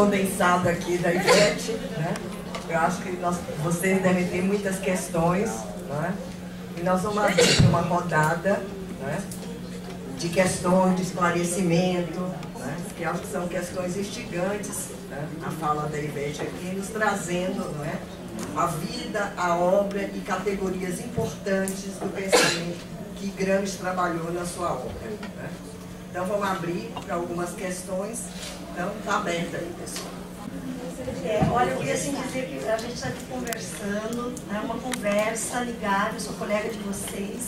condensado aqui da Ivete, né? Eu acho que vocês devem ter muitas questões, né? E nós vamos abrir uma rodada, né, de questões, de esclarecimento, né, que eu acho que são questões instigantes, né, a fala da Ivete aqui, nos trazendo, não é, a vida, a obra e categorias importantes do pensamento que Gramsci trabalhou na sua obra, né? Então vamos abrir para algumas questões. Então está aberta aí, pessoal. Olha, eu queria assim dizer que a gente está aqui conversando, é uma conversa ligada, eu sou colega de vocês.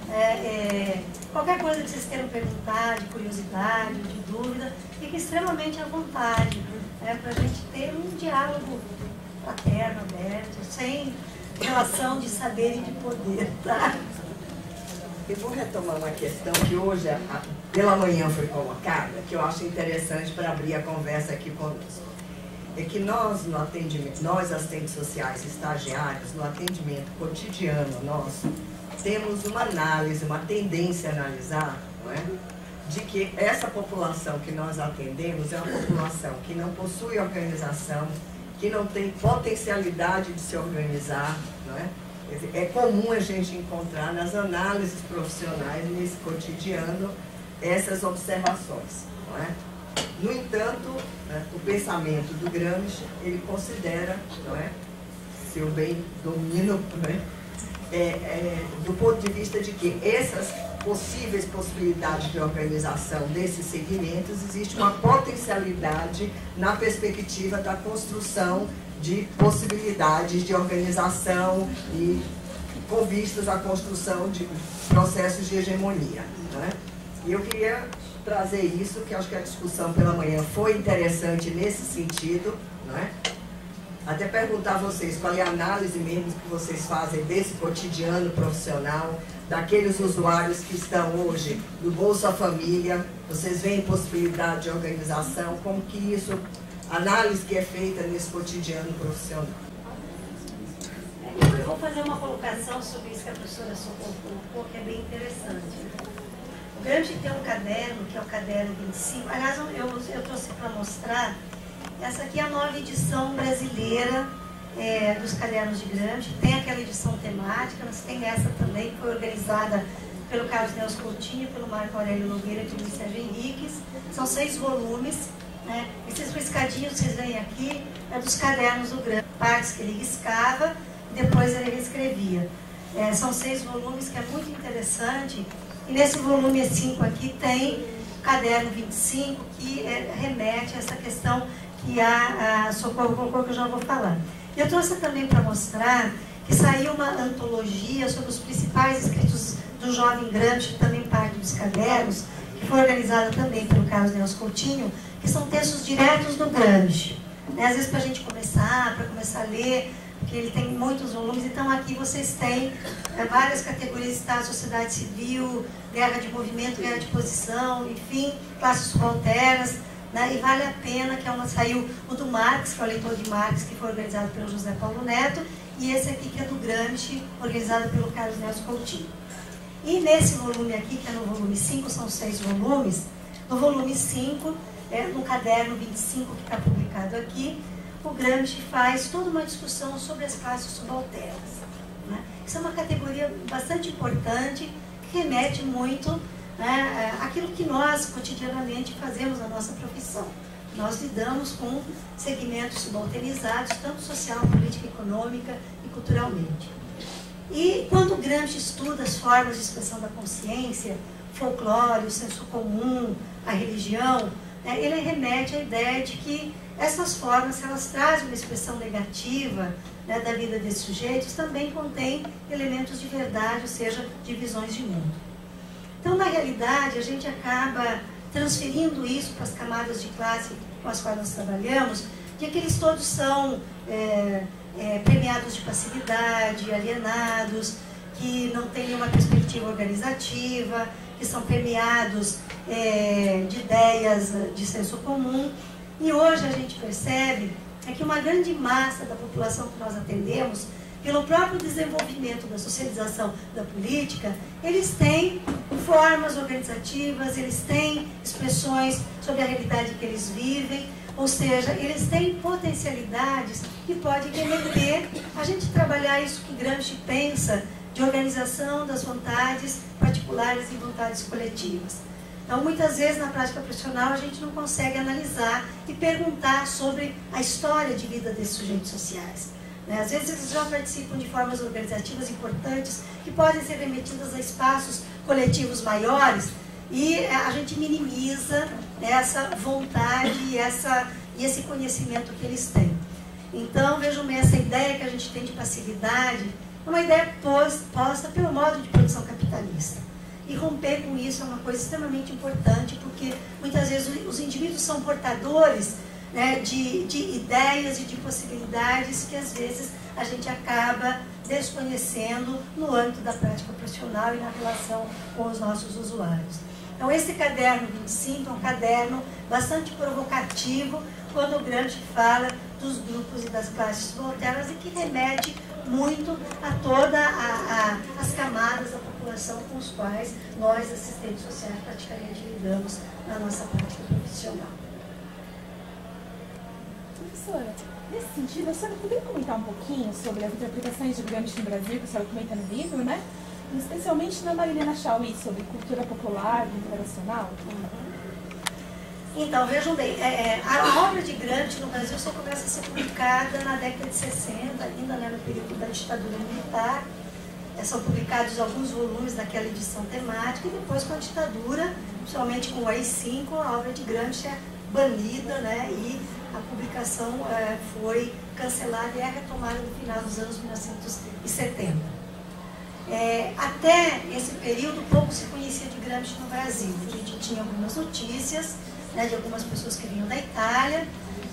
Qualquer coisa que vocês queiram perguntar, de curiosidade, de dúvida, fique extremamente à vontade, para a gente ter um diálogo fraterno, aberto, sem relação de saber e de poder, tá? Eu vou retomar uma questão que hoje, pela manhã, foi colocada, que eu acho interessante para abrir a conversa aqui conosco. É que nós, no atendimento, nós, assistentes sociais, estagiários, no atendimento cotidiano nosso, temos uma análise, uma tendência a analisar, não é? De que essa população que nós atendemos é uma população que não possui organização, que não tem potencialidade de se organizar, não é? É comum a gente encontrar nas análises profissionais, nesse cotidiano, essas observações, não é? No entanto, né, o pensamento do Gramsci, ele considera, não é, se eu bem domino, né, do ponto de vista de que essas possíveis possibilidades de organização desses segmentos, existe uma potencialidade na perspectiva da construção de possibilidades de organização e com vistas à construção de processos de hegemonia, né? E eu queria trazer isso, que acho que a discussão pela manhã foi interessante nesse sentido, né? Até perguntar a vocês qual é a análise mesmo que vocês fazem desse cotidiano profissional, daqueles usuários que estão hoje no Bolsa Família, vocês veem possibilidade de organização, como que isso, análise que é feita nesse cotidiano profissional. Eu vou fazer uma colocação sobre isso que a professora Socorro colocou, que é bem interessante. O Gramsci tem um caderno, que é o caderno 25. Aliás, eu trouxe para mostrar. Essa aqui é a nova edição brasileira dos cadernos de Gramsci. Tem aquela edição temática, mas tem essa também, que foi organizada pelo Carlos Nelson Coutinho, pelo Marco Aurélio Nogueira e pelo Sérgio Henriques. São 6 volumes, né? Esses riscadinhos que vocês veem aqui é dos cadernos do Gramsci, partes que ele riscava e depois ele reescrevia. São 6 volumes, que é muito interessante. E nesse volume 5 aqui tem o caderno 25, que remete a essa questão que a Socorro colocou, que eu já vou falar. Eu trouxe também para mostrar que saiu uma antologia sobre os principais escritos do jovem Gramsci, que também parte dos cadernos, que foi organizada também pelo Carlos Nelson Coutinho, que são textos diretos do Gramsci. Às vezes para a gente começar a ler, porque ele tem muitos volumes, então aqui vocês têm várias categorias: Estado, sociedade civil, guerra de movimento, guerra de posição, enfim, classes subalternas, né? E vale a pena, que saiu o do Marx, que é o leitor de Marx, que foi organizado pelo José Paulo Neto, e esse aqui que é do Gramsci, organizado pelo Carlos Nelson Coutinho. E nesse volume aqui, que é no volume 5, são 6 volumes, no volume 5, no caderno 25 que está publicado aqui, o Gramsci faz toda uma discussão sobre as classes subalternas, né? Isso é uma categoria bastante importante, que remete muito, né, àquilo que nós cotidianamente fazemos na nossa profissão. Nós lidamos com segmentos subalternizados, tanto social, política, econômica e culturalmente. E quando o Gramsci estuda as formas de expressão da consciência, folclore, o senso comum, a religião, ele remete à ideia de que essas formas, se elas trazem uma expressão negativa, né, da vida desses sujeitos, também contém elementos de verdade, ou seja, de visões de mundo. Então, na realidade, a gente acaba transferindo isso para as camadas de classe com as quais nós trabalhamos, de que eles todos são premiados de passividade, alienados, que não têm nenhuma perspectiva organizativa, que são permeados de ideias de senso comum. E hoje a gente percebe que uma grande massa da população que nós atendemos, pelo próprio desenvolvimento da socialização da política, eles têm formas organizativas, eles têm expressões sobre a realidade que eles vivem, Ou seja, eles têm potencialidades que podem remeter a gente trabalhar isso que Gramsci pensa de organização das vontades particulares e vontades coletivas. Então, muitas vezes, na prática profissional, a gente não consegue analisar e perguntar sobre a história de vida desses sujeitos sociais. Às vezes, eles já participam de formas organizativas importantes que podem ser remetidas a espaços coletivos maiores e a gente minimiza essa vontade e esse conhecimento que eles têm. Então, vejam bem, essa ideia que a gente tem de passividade é uma ideia posta pelo modo de produção capitalista. E romper com isso é uma coisa extremamente importante, porque muitas vezes os indivíduos são portadores, né, de ideias e de possibilidades que às vezes a gente acaba desconhecendo no âmbito da prática profissional e na relação com os nossos usuários. Então, esse caderno 25 é um caderno bastante provocativo quando o Gramsci fala dos grupos e das classes subalternas e que remete muito a todas as camadas da população com os quais nós, assistentes sociais, praticamente lidamos na nossa prática profissional. Professora, nesse sentido, a senhora poderia comentar um pouquinho sobre as interpretações de Gramsci no Brasil, que a senhora comenta no livro, né? Especialmente na Marilena Chauí, sobre cultura popular e internacional? Então, vejam bem, a obra de Gramsci no Brasil só começa a ser publicada na década de 60, ainda no período da ditadura militar. São publicados alguns volumes naquela edição temática, e depois com a ditadura, principalmente com o AI-5, a obra de Gramsci é banida, né, e a publicação foi cancelada e é retomada no final dos anos 1970. Até esse período, pouco se conhecia de Gramsci no Brasil. A gente tinha algumas notícias, né, de algumas pessoas que vinham da Itália.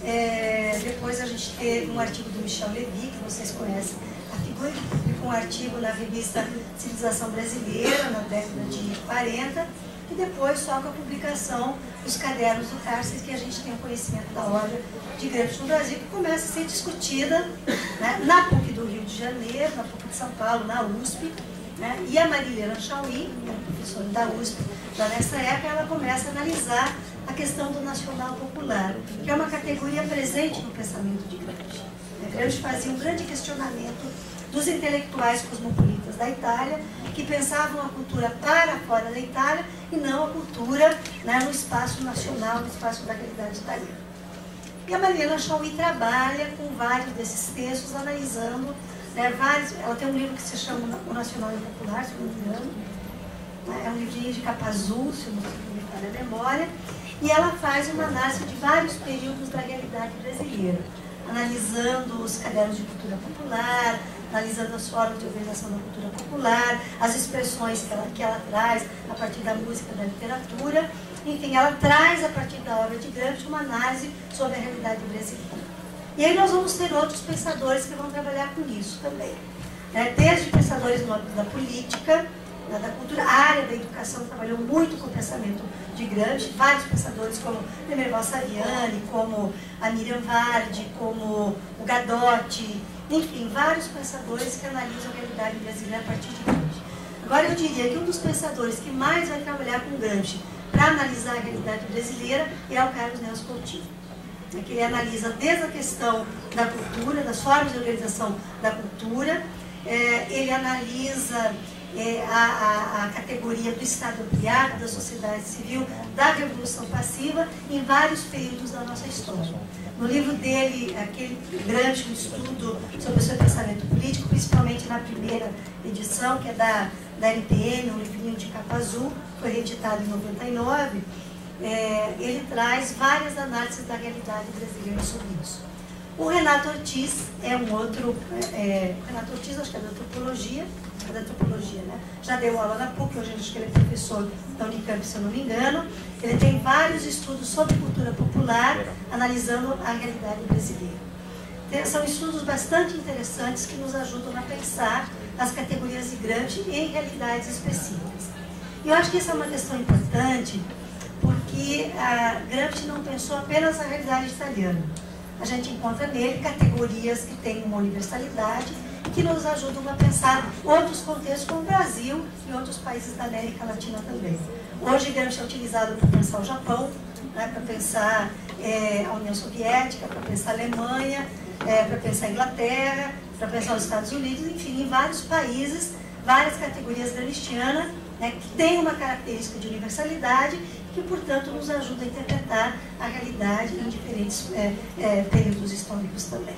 Depois a gente teve um artigo do Michel Levy, que vocês conhecem a figura, que publicou um artigo na revista Civilização Brasileira, na década de 40, e depois só com a publicação dos cadernos do Cárcere que a gente tem o conhecimento da obra de Gramsci no Brasil, que começa a ser discutida, né, na PUC do Rio de Janeiro, na PUC de São Paulo, na USP, né, e a Marilena Chauí, que era professora da USP, já nessa época, ela começa a analisar a questão do nacional popular, que é uma categoria presente no pensamento de Gramsci. Gramsci fazia um grande questionamento dos intelectuais cosmopolitas da Itália, que pensavam a cultura para fora da Itália e não a cultura, né, no espaço nacional, no espaço da realidade italiana. E a Marilena Chauí trabalha com vários desses textos, analisando, né, vários. Ela tem um livro que se chama O Nacional e o Popular, se não me engano, né, é um livrinho de capa azul, se não me falha a memória, e ela faz uma análise de vários períodos da realidade brasileira, analisando os cadernos de cultura popular, analisando as formas de organização da cultura popular, as expressões que ela traz a partir da música, da literatura. Enfim, ela traz a partir da obra de Gramsci uma análise sobre a realidade brasileira. E aí nós vamos ter outros pensadores que vão trabalhar com isso também, né? Desde pensadores no âmbito da política, da cultura, a área da educação trabalhou muito com o pensamento de Gramsci, vários pensadores como Emerval Saviani, como a Miriam Vardi, como o Gadotti, enfim, vários pensadores que analisam a realidade brasileira a partir de Gramsci. Agora, eu diria que um dos pensadores que mais vai trabalhar com Gramsci para analisar a realidade brasileira é o Carlos Nelson Coutinho, que ele analisa desde a questão da cultura, das formas de organização da cultura, ele analisa a categoria do Estado ampliado, da sociedade civil, da Revolução Passiva, em vários períodos da nossa história. No livro dele, aquele grande estudo sobre o seu pensamento político, principalmente na primeira edição, que é da LPM, um livrinho de capa azul, foi reeditado em 99, ele traz várias análises da realidade brasileira sobre isso. O Renato Ortiz é um outro, Renato Ortiz, acho que é da antropologia, né? Já deu aula na PUC, hoje acho que ele é professor da Unicamp, se eu não me engano. Ele tem vários estudos sobre cultura popular, analisando a realidade brasileira. São estudos bastante interessantes que nos ajudam a pensar as categorias de Gramsci em realidades específicas. E eu acho que essa é uma questão importante, porque Gramsci não pensou apenas na realidade italiana. A gente encontra nele categorias que têm uma universalidade, que nos ajudam a pensar outros contextos, como o Brasil e outros países da América Latina também. Hoje, Gramsci é utilizado para pensar o Japão, né, para pensar a União Soviética, para pensar a Alemanha, para pensar a Inglaterra, para pensar os Estados Unidos, enfim, em vários países, várias categorias gramscianas, né, que têm uma característica de universalidade, que, portanto, nos ajuda a interpretar a realidade em diferentes períodos históricos também.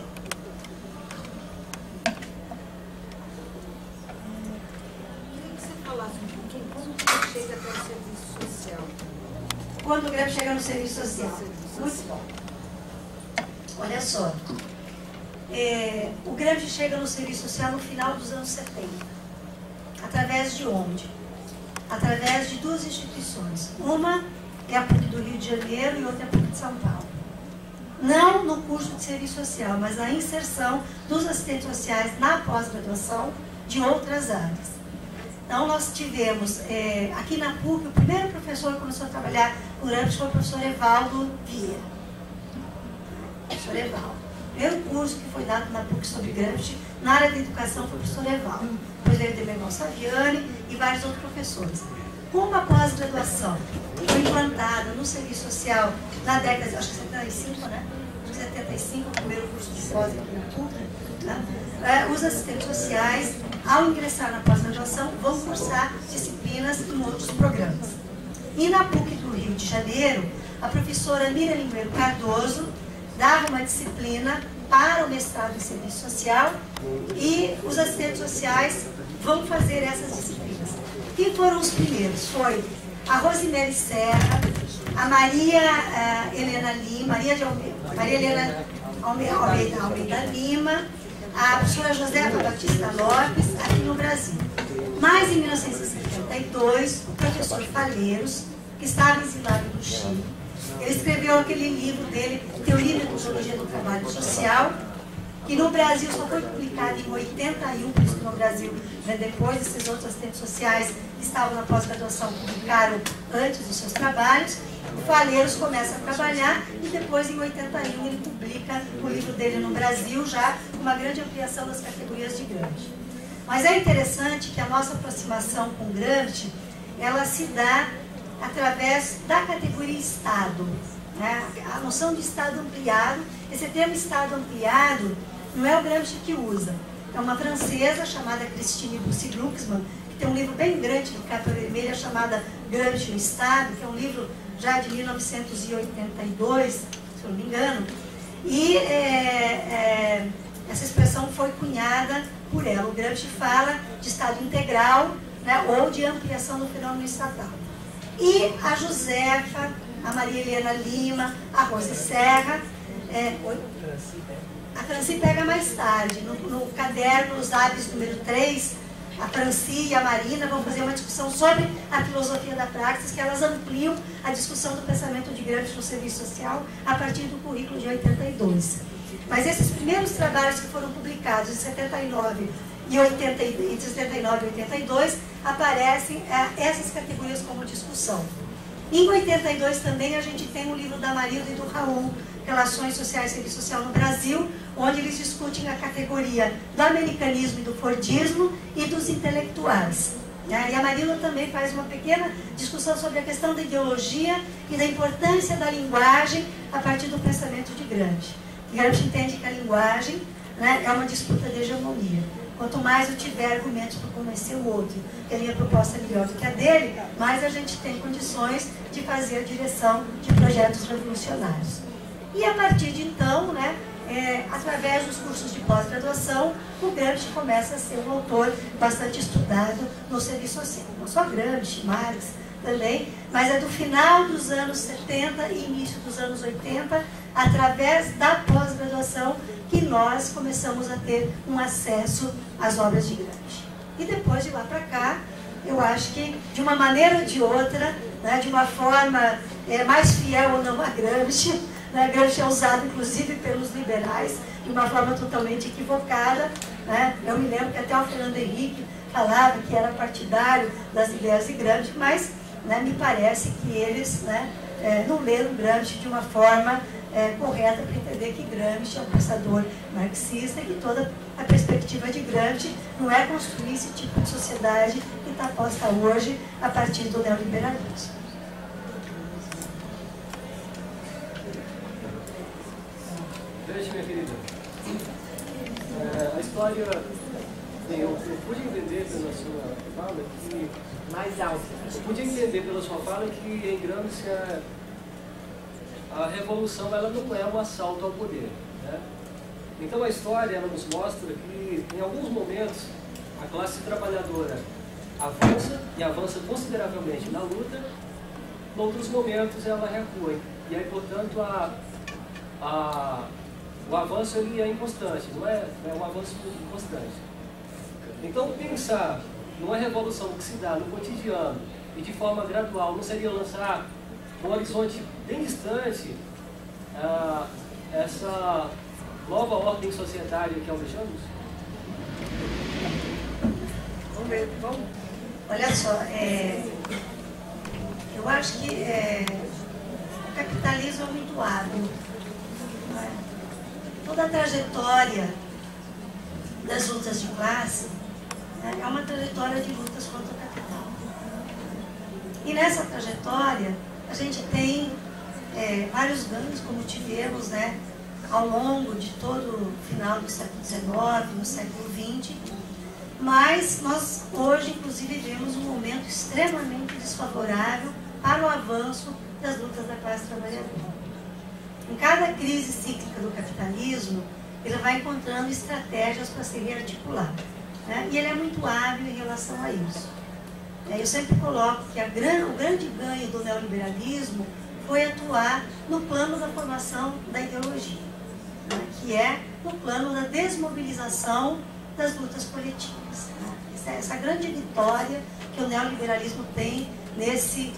Chega até o serviço social. Quando o Gramsci chega no serviço social? Muito bom. Olha só. O Gramsci chega no serviço social no final dos anos 70. Através de onde? Através de duas instituições. Uma é a PUC do Rio de Janeiro e outra é a PUC de São Paulo. Não no curso de serviço social, mas na inserção dos assistentes sociais na pós-graduação de outras áreas. Então, nós tivemos, aqui na PUC, o primeiro professor que começou a trabalhar com Gramsci foi o professor Evaldo Vieira. Professor Evaldo. O primeiro curso que foi dado na PUC sobre Gramsci, na área da educação, foi o professor Evaldo. Depois veio o Demerval Saviani e vários outros professores. Como a pós-graduação foi implantada no serviço social na década de, acho que 75, né? 75, o primeiro curso de pós aqui na PUC, né? Os assistentes sociais, ao ingressar na pós-graduação, vão cursar disciplinas em outros programas. E na PUC do Rio de Janeiro, a professora Miriam Limoeiro Cardoso dava uma disciplina para o mestrado em serviço social e os assistentes sociais vão fazer essas disciplinas. Quem foram os primeiros? Foi a Rosemary Serra, a Maria Helena Lima, Maria Helena Almeida Lima, a professora Josefa Batista Lopes, aqui no Brasil. Mas em 1972, o professor Falheiros, que estava exilado no Chile, ele escreveu aquele livro dele, Teoria e Metodologia do Trabalho Social, que no Brasil só foi publicado em 81, por isso que no Brasil, né, depois esses outros assistentes sociais que estavam na pós-graduação publicaram antes dos seus trabalhos. O Falheiros começa a trabalhar e depois, em 81, ele publica o livro dele no Brasil, já com uma grande ampliação das categorias de Gramsci. Mas é interessante que a nossa aproximação com Gramsci, ela se dá através da categoria Estado. Né? A noção de Estado ampliado, esse termo Estado ampliado, não é o Gramsci que usa. É uma francesa chamada Christine Bussy-Glucksmann, que tem um livro bem grande de capa vermelha chamada Gramsci no Estado, que é um livro já de 1982, se eu não me engano, e essa expressão foi cunhada por ela. O Gramsci fala de Estado integral, né, ou de ampliação do fenômeno estatal. E a Josefa, a Maria Helena Lima, a Rosa Serra, a Franci pega mais tarde, no caderno Os Hábitos número 3, a Franci e a Marina vão fazer uma discussão sobre a filosofia da praxis, que elas ampliam a discussão do pensamento de Gramsci no serviço social a partir do currículo de 82. Mas esses primeiros trabalhos que foram publicados em 79 e 82, aparecem essas categorias como discussão. Em 82 também a gente tem o livro da Marilda e do Raul, Relações Sociais e Serviço Social no Brasil, onde eles discutem a categoria do americanismo e do fordismo e dos intelectuais. E a Marilda também faz uma pequena discussão sobre a questão da ideologia e da importância da linguagem a partir do pensamento de Gramsci. Gramsci entende que a linguagem, né, é uma disputa de hegemonia. Quanto mais eu tiver argumentos para convencer o outro que a minha proposta é melhor do que a dele, mais a gente tem condições de fazer a direção de projetos revolucionários. E a partir de então, né, através dos cursos de pós-graduação, o Gramsci começa a ser um autor bastante estudado no serviço social. Não só Gramsci, Marx também, mas é do final dos anos 70 e início dos anos 80, através da pós-graduação, que nós começamos a ter um acesso às obras de Gramsci. E depois de lá para cá, eu acho que de uma maneira ou de outra, né, de uma forma mais fiel ou não a Gramsci, né, Gramsci é usado inclusive pelos liberais de uma forma totalmente equivocada. Né? Eu me lembro que até o Fernando Henrique falava que era partidário das ideias de Gramsci, mas, né, me parece que eles, né, não leram Gramsci de uma forma correta para entender que Gramsci é um pensador marxista e que toda a perspectiva de Gramsci não é construir esse tipo de sociedade que está posta hoje a partir do neoliberalismo. história, bem, eu pude entender pela sua fala que... Mais alto. Eu pude entender pela sua fala que em Gramsci a revolução ela não é um assalto ao poder, né? Então a história ela nos mostra que em alguns momentos a classe trabalhadora avança e avança consideravelmente na luta, em outros momentos ela recua. E aí, portanto, o avanço ele é inconstante, não é um avanço inconstante. Então pensar numa revolução que se dá no cotidiano e de forma gradual não seria lançar um horizonte bem distante essa nova ordem societária que almejamos? Vamos ver, vamos. Olha só, eu acho que o capitalismo é muito hábil. Não é? Toda a trajetória das lutas de classe é uma trajetória de lutas contra o capital. E nessa trajetória, a gente tem vários ganhos, como tivemos, né, ao longo de todo o final do século XIX, no século XX, mas nós hoje, inclusive, vivemos um momento extremamente desfavorável para o avanço das lutas da classe trabalhadora. Em cada crise cíclica do capitalismo, ele vai encontrando estratégias para se rearticular, né? E ele é muito hábil em relação a isso. Eu sempre coloco que o grande ganho do neoliberalismo foi atuar no plano da formação da ideologia, né? Que é no plano da desmobilização das lutas coletivas, né? Essa grande vitória que o neoliberalismo tem nesse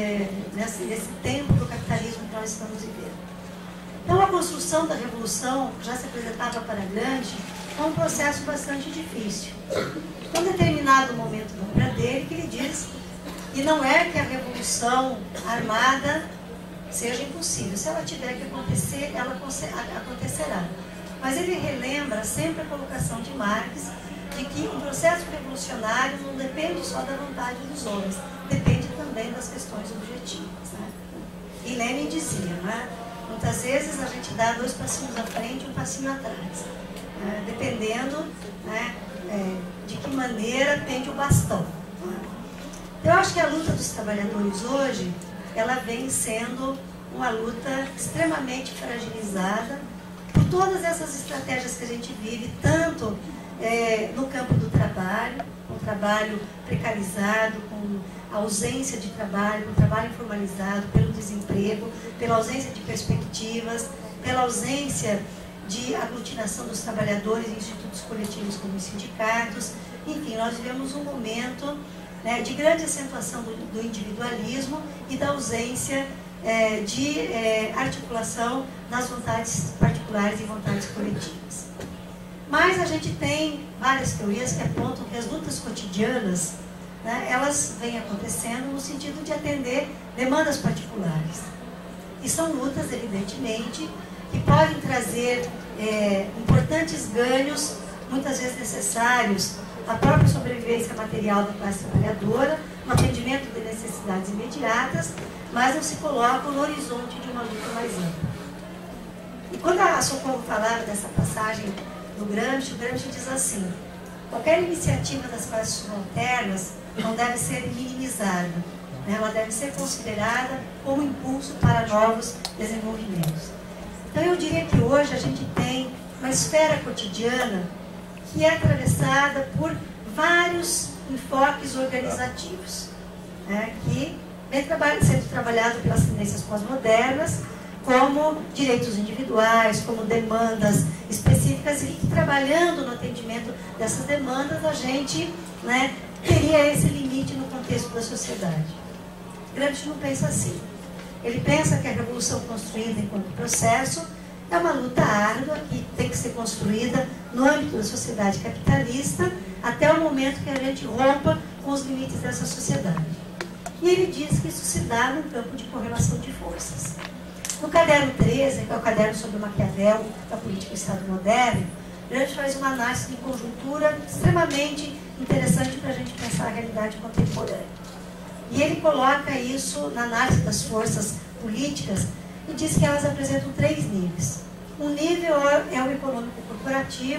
tempo do capitalismo que nós estamos vivendo. Então, a construção da revolução, que já se apresentava para Gramsci, é um processo bastante difícil. Em um determinado momento da obra dele, que ele diz que não é que a revolução armada seja impossível. Se ela tiver que acontecer, ela acontecerá. Mas ele relembra sempre a colocação de Marx de que um processo revolucionário não depende só da vontade dos homens, depende também das questões objetivas, né? E Lenin dizia, né? Muitas vezes a gente dá 2 passinhos à frente e 1 passinho atrás, né? Dependendo, né, de que maneira pende o bastão, né? Eu acho que a luta dos trabalhadores hoje, ela vem sendo uma luta extremamente fragilizada por todas essas estratégias que a gente vive, tanto no campo do trabalho, com o trabalho precarizado, com a ausência de trabalho, com o trabalho informalizado, pelo desemprego, pela ausência de perspectivas, pela ausência de aglutinação dos trabalhadores em institutos coletivos como os sindicatos. Enfim, nós vivemos um momento, né, de grande acentuação do individualismo e da ausência de articulação das vontades particulares e vontades coletivas. Mas a gente tem várias teorias que apontam que as lutas cotidianas, né, elas vêm acontecendo no sentido de atender demandas particulares. E são lutas, evidentemente, que podem trazer importantes ganhos, muitas vezes necessários, à própria sobrevivência material da classe trabalhadora, no atendimento de necessidades imediatas, mas não se colocam no horizonte de uma luta mais ampla. E quando a Socorro falava dessa passagem do Gramsci, o Gramsci diz assim: qualquer iniciativa das classes subalternas não deve ser minimizada, né? Ela deve ser considerada como impulso para novos desenvolvimentos. Então eu diria que hoje a gente tem uma esfera cotidiana que é atravessada por vários enfoques organizativos, né? Que vem sendo trabalhado pelas tendências pós-modernas, como direitos individuais, como demandas específicas, e trabalhando no atendimento dessas demandas, a gente, né, teria esse limite no contexto da sociedade. Gramsci não pensa assim. Ele pensa que a revolução construída enquanto processo é uma luta árdua que tem que ser construída no âmbito da sociedade capitalista até o momento que a gente rompa com os limites dessa sociedade. E ele diz que isso se dá num campo de correlação de forças. No caderno 13, que é o caderno sobre Maquiavel, da política do Estado moderno, Gramsci faz uma análise de conjuntura extremamente interessante para a gente pensar a realidade contemporânea. E ele coloca isso na análise das forças políticas e diz que elas apresentam 3 níveis. Um nível é o econômico corporativo,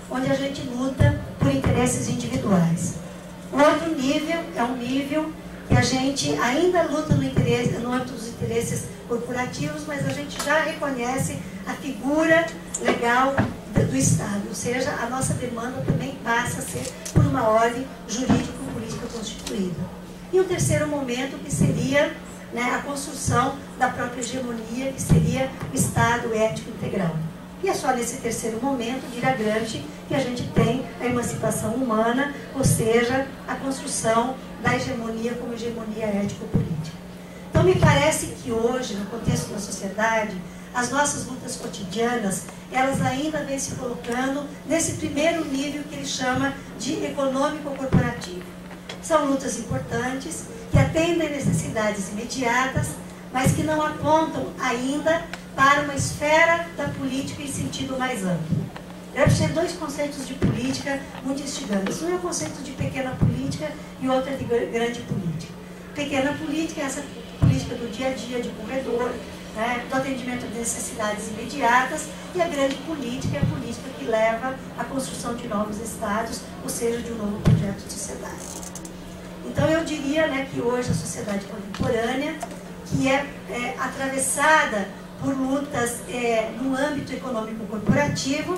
onde a gente luta por interesses individuais. O outro nível é um nível que a gente ainda luta no âmbito dos interesses corporativos, mas a gente já reconhece a figura legal do Estado, ou seja, a nossa demanda também passa a ser por uma ordem jurídico-política constituída. E o terceiro momento, que seria, né, a construção da própria hegemonia, que seria o Estado ético integral. E é só nesse terceiro momento, dirá Gramsci, que a gente tem a emancipação humana, ou seja, a construção da hegemonia como hegemonia ético-política. Então, me parece que hoje, no contexto da sociedade, as nossas lutas cotidianas, elas ainda vêm se colocando nesse primeiro nível que ele chama de econômico-corporativo. São lutas importantes, que atendem necessidades imediatas, mas que não apontam ainda para uma esfera da política em sentido mais amplo. Deve ter dois conceitos de política muito instigantes. Um é o conceito de pequena política e o outro é de grande política. Pequena política é essa política do dia a dia, de corredor, né, do atendimento de necessidades imediatas, e a grande política é a política que leva à construção de novos estados, ou seja, de um novo projeto de sociedade. Então eu diria, né, que hoje a sociedade contemporânea, que é atravessada por lutas no âmbito econômico corporativo,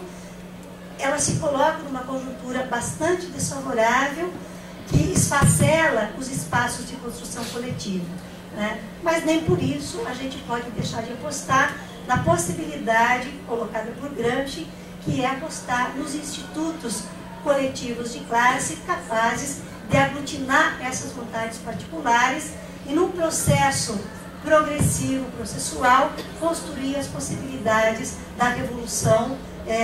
ela se coloca numa conjuntura bastante desfavorável, que esfacela os espaços de construção coletiva, né? Mas nem por isso a gente pode deixar de apostar na possibilidade colocada por Gramsci, que é apostar nos institutos coletivos de classe capazes de aglutinar essas vontades particulares e, num processo progressivo, processual, construir as possibilidades da revolução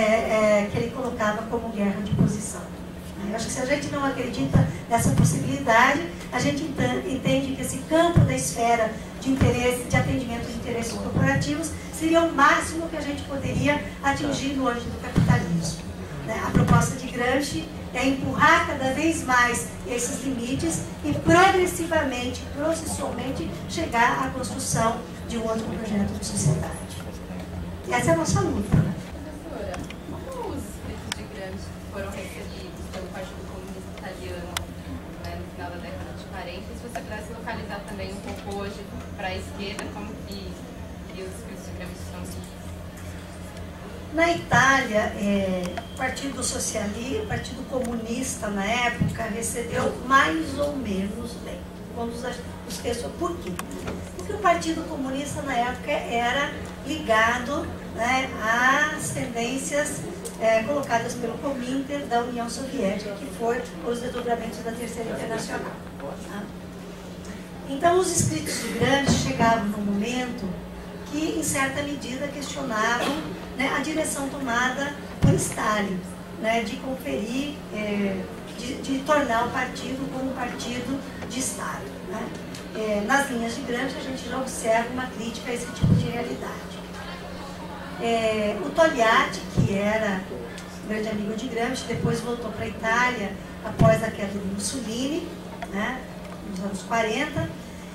que ele colocava como guerra de posição. Eu acho que se a gente não acredita nessa possibilidade, a gente entende que esse campo da esfera de interesse, de atendimento de interesses corporativos, seria o máximo que a gente poderia atingir no âmbito do capitalismo. A proposta de Gramsci é empurrar cada vez mais esses limites e progressivamente, processualmente, chegar à construção de um outro projeto de sociedade. Essa é a nossa luta. Professora, como os escritos de Gramsci foram recebidos pelo Partido Comunista Italiano, né, no final da década de 40? E se você pudesse localizar também um pouco hoje para a esquerda, como que os escritos de Gramsci estão se... Na Itália, o Partido Socialista, o Partido Comunista, na época, recebeu mais ou menos bem. Quando os questionam por quê? Porque o Partido Comunista, na época, era ligado, né, às tendências colocadas pelo Comintern da União Soviética, que foi os desdobramentos da Terceira Internacional. Tá? Então, os escritos de Gramsci chegavam num momento que, em certa medida, questionavam, né, a direção tomada por Stalin, né, de conferir, de tornar o partido como um partido de Estado. Né? Nas linhas de Gramsci, a gente já observa uma crítica a esse tipo de realidade. O Togliatti, que era um grande amigo de Gramsci, depois voltou para a Itália após a queda de Mussolini, né, nos anos 40.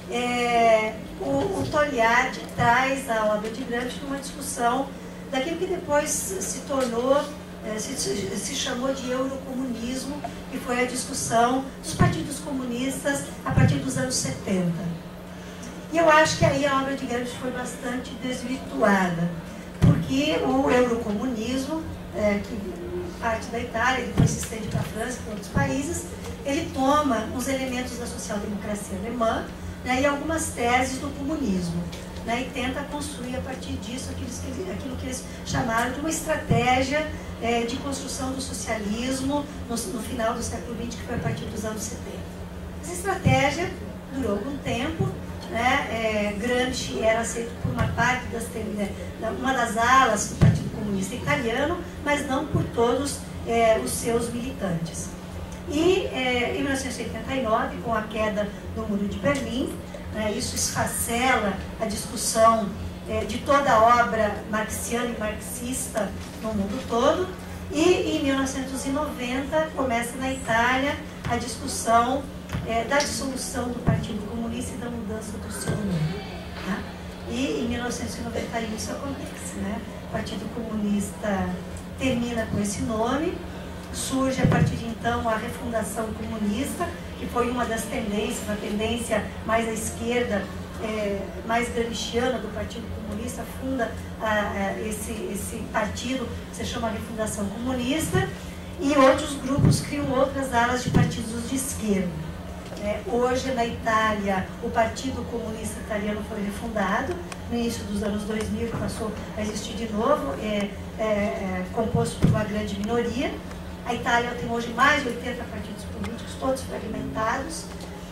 O Togliatti traz a obra de Gramsci numa discussão daquilo que depois se tornou, se chamou de eurocomunismo, que foi a discussão dos partidos comunistas a partir dos anos 70. E eu acho que aí a obra de Gramsci foi bastante desvirtuada, porque o eurocomunismo, que parte da Itália, depois se estende para a França e para outros países, ele toma os elementos da social-democracia alemã, né, e algumas teses do comunismo, né, e tenta construir a partir disso aquilo que eles chamaram de uma estratégia de construção do socialismo no final do século XX, que foi a partir dos anos 70. Essa estratégia durou algum tempo, né, Gramsci era aceito por uma parte uma das alas do Partido Comunista Italiano, mas não por todos os seus militantes. E em 1989, com a queda do Muro de Berlim, né, isso esfacela a discussão de toda a obra marxiana e marxista no mundo todo, e em 1990 começa na Itália a discussão da dissolução do Partido Comunista e da mudança do seu nome. Tá? E em 1991 isso acontece, né? O Partido Comunista termina com esse nome, surge a partir de então a refundação comunista, que foi uma das tendências, a tendência mais à esquerda, mais gramsciana do Partido Comunista, funda esse partido, que se chama Refundação Comunista, e outros grupos criam outras alas de partidos de esquerda. Hoje, na Itália, o Partido Comunista Italiano foi refundado, no início dos anos 2000, passou a existir de novo, composto por uma grande minoria. A Itália tem hoje mais de 80 partidos políticos, todos fragmentados.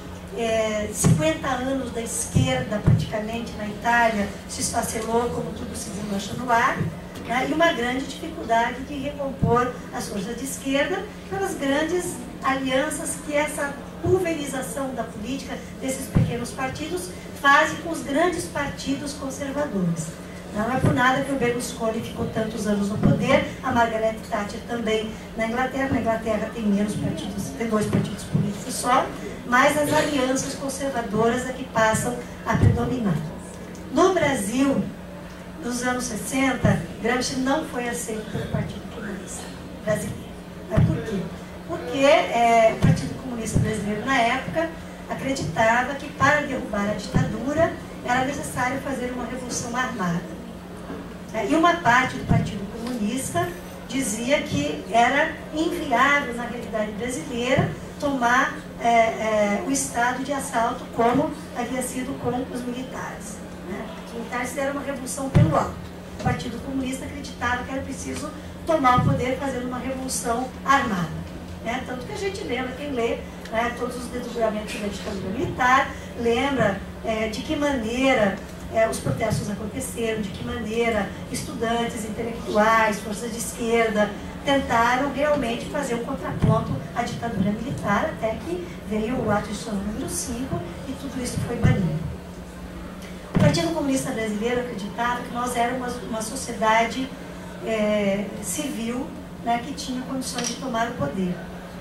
50 anos da esquerda, praticamente, na Itália, se esfacelou, como tudo se desmancha no ar, né? E uma grande dificuldade de recompor as forças de esquerda pelas grandes alianças que essa pulverização da política desses pequenos partidos faz com os grandes partidos conservadores. Não é por nada que o Berlusconi ficou tantos anos no poder, a Margaret Thatcher também na Inglaterra. Na Inglaterra tem menos partidos, tem 2 partidos políticos só, mas as alianças conservadoras é que passam a predominar. No Brasil, nos anos 60, Gramsci não foi aceito pelo Partido Comunista Brasileiro. Mas por quê? Porque o Partido Comunista Brasileiro, na época, acreditava que para derrubar a ditadura era necessário fazer uma revolução armada. E uma parte do Partido Comunista dizia que era inviável, na realidade brasileira, tomar o estado de assalto como havia sido com os militares. Os militares fizeram uma revolução pelo alto. O Partido Comunista acreditava que era preciso tomar o poder fazendo uma revolução armada. Tanto que a gente lembra, quem lê todos os desdobramentos da ditadura militar, lembra de que maneira os protestos aconteceram, de que maneira estudantes, intelectuais, forças de esquerda tentaram realmente fazer um contraponto à ditadura militar, até que veio o ato institucional número 5 e tudo isso foi banido. O Partido Comunista Brasileiro acreditava que nós éramos uma sociedade civil, que tinha condições de tomar o poder.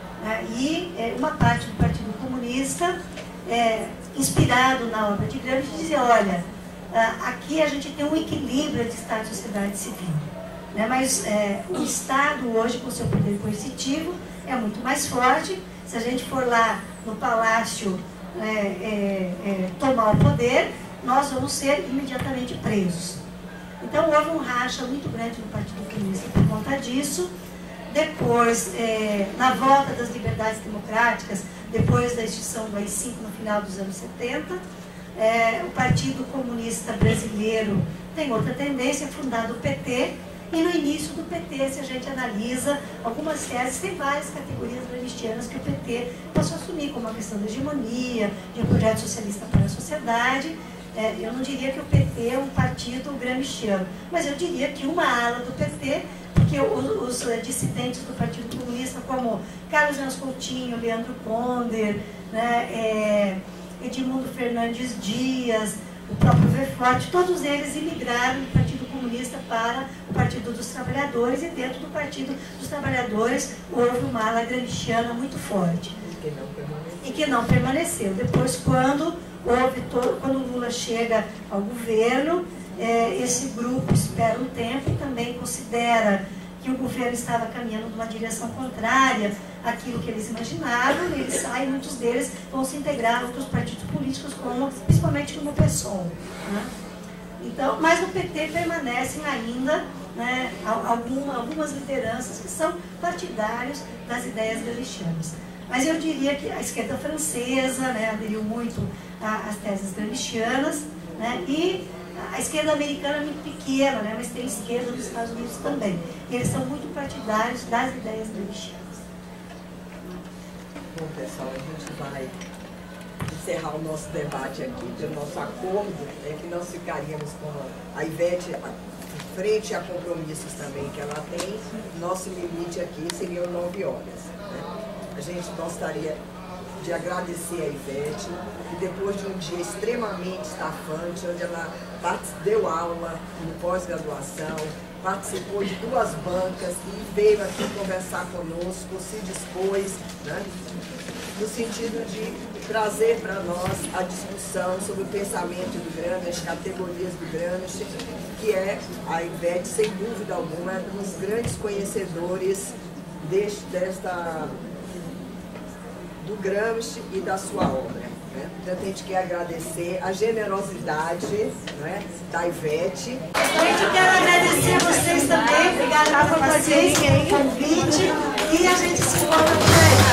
E uma parte do Partido Comunista, inspirado na obra de Gramsci, dizia, olha, aqui a gente tem um equilíbrio entre Estado e sociedade civil. Mas o Estado hoje, com seu poder coercitivo, é muito mais forte. Se a gente for lá no palácio tomar o poder, nós vamos ser imediatamente presos. Então houve um racha muito grande no Partido Comunista por conta disso. Depois, na volta das liberdades democráticas, depois da extinção do AI-5 no final dos anos 70, o Partido Comunista Brasileiro tem outra tendência, é fundado o PT, e no início do PT, se a gente analisa algumas teses, tem várias categorias gramscianas que o PT passou a assumir, como a questão da hegemonia, de um projeto socialista para a sociedade. Eu não diria que o PT é um partido gramsciano, mas eu diria que uma ala do PT, porque os dissidentes do Partido Comunista, como Carlos Enes Coutinho, Leandro Ponder, Edmundo Fernandes Dias, o próprio Verforte, todos eles imigraram do Partido Comunista para o Partido dos Trabalhadores, e dentro do Partido dos Trabalhadores houve uma ala gramsciana muito forte. E que não permaneceu. Depois, quando o Lula chega ao governo, esse grupo espera um tempo e também considera que o governo estava caminhando numa direção contrária àquilo que eles imaginavam, e eles saem, muitos deles vão se integrar a outros partidos políticos, principalmente como o PSOL. Então, mas no PT permanecem ainda algumas lideranças que são partidários das ideias gramscianas. Mas eu diria que a esquerda francesa aderiu muito às teses gramscianas, e a esquerda americana é muito pequena, mas tem esquerda dos Estados Unidos também. E eles são muito partidários das ideias gramscianas. Bom, pessoal, a gente vai encerrar o nosso debate aqui. Pelo nosso acordo é que nós ficaríamos com a Ivete frente a compromissos também que ela tem. Nosso limite aqui seriam 9 horas. A gente gostaria de agradecer a Ivete, e depois de um dia extremamente estafante, onde ela deu aula no pós-graduação, participou de 2 bancas e veio aqui conversar conosco, se dispôs, no sentido de trazer para nós a discussão sobre o pensamento do Gramsci, as categorias do Gramsci, que é a Ivete, sem dúvida alguma, é um dos grandes conhecedores do Gramsci e da sua obra. Né? Então, a gente quer agradecer a generosidade, né, da Ivete. Gente, eu quero agradecer a vocês também. Obrigada pela paciência, convite. E a gente se encontra por aí.